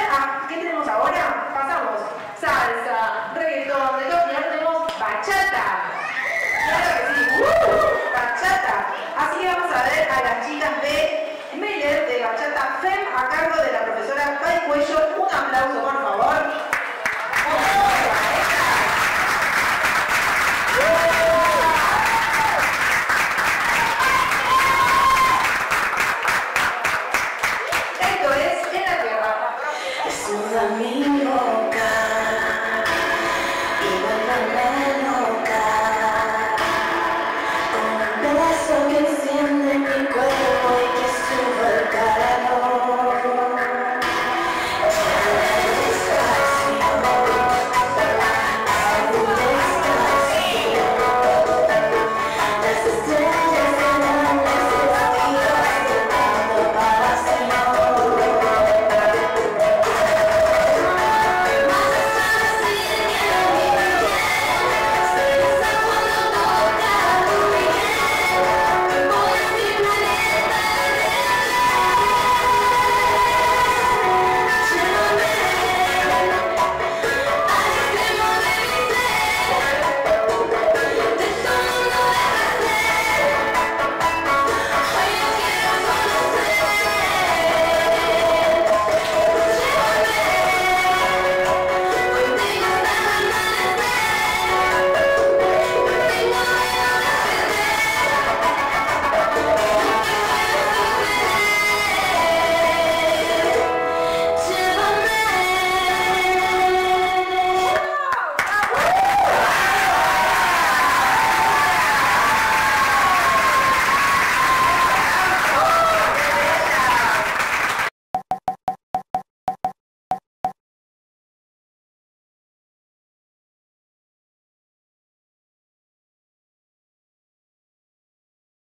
¿qué tenemos ahora? Pasamos salsa, reggaetón, de todo, y ahora tenemos bachata. Claro que sí, bachata. Así que vamos a ver a las chicas de Meller de Bachata FEM a cargo de la profesora Pai Cuello. Un aplauso, por favor.